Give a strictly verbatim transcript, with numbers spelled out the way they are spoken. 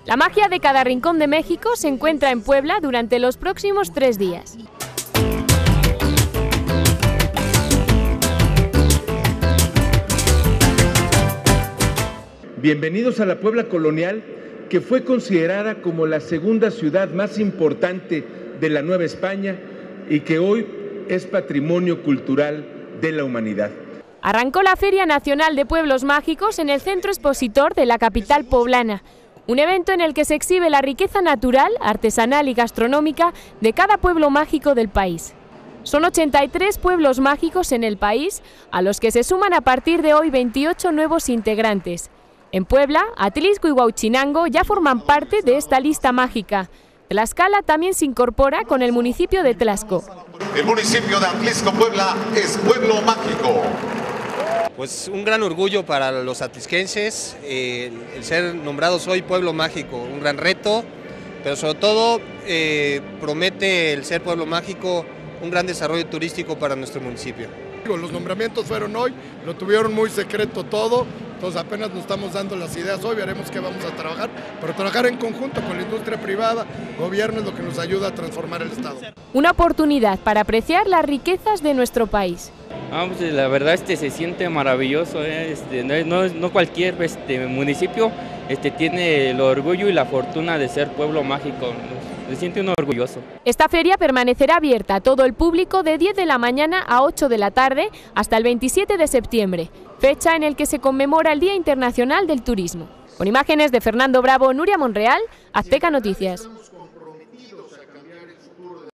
La magia de cada rincón de México se encuentra en Puebla durante los próximos tres días. Bienvenidos a la Puebla colonial, que fue considerada como la segunda ciudad más importante de la Nueva España y que hoy es patrimonio cultural de la humanidad. Arrancó la Feria Nacional de Pueblos Mágicos en el Centro Expositor de la capital poblana, un evento en el que se exhibe la riqueza natural, artesanal y gastronómica de cada pueblo mágico del país. Son ochenta y tres pueblos mágicos en el país, a los que se suman a partir de hoy veintiocho nuevos integrantes. En Puebla, Atlisco y Huauchinango ya forman parte de esta lista mágica. Tlaxcala también se incorpora con el municipio de Tlaxco. El municipio de Atlisco, Puebla, es pueblo mágico. Pues un gran orgullo para los atlisquenses, eh, el ser nombrados hoy pueblo mágico, un gran reto, pero sobre todo eh, promete el ser pueblo mágico un gran desarrollo turístico para nuestro municipio. Los nombramientos fueron hoy, lo tuvieron muy secreto todo, entonces apenas nos estamos dando las ideas hoy, veremos qué vamos a trabajar, pero trabajar en conjunto con la industria privada, gobierno es lo que nos ayuda a transformar el Estado. Una oportunidad para apreciar las riquezas de nuestro país. Ah, pues la verdad este se siente maravilloso, ¿eh? este, no, no, no cualquier este, municipio este, tiene el orgullo y la fortuna de ser pueblo mágico, se siente uno orgulloso. Esta feria permanecerá abierta a todo el público de diez de la mañana a ocho de la tarde hasta el veintisiete de septiembre, fecha en el que se conmemora el Día Internacional del Turismo. Con imágenes de Fernando Bravo, Nuria Monreal, Azteca Noticias.